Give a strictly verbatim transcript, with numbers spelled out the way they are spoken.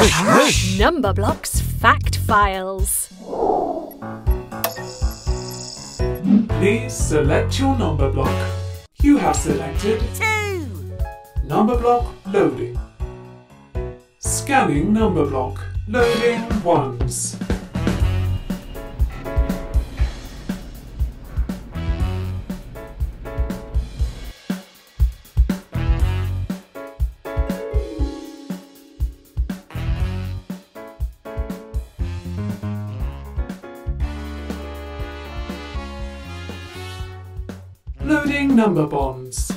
Number Block's Fact Files. Please select your number block. You have selected Two. number block loading. Scanning number block. Loading once. Loading number bonds.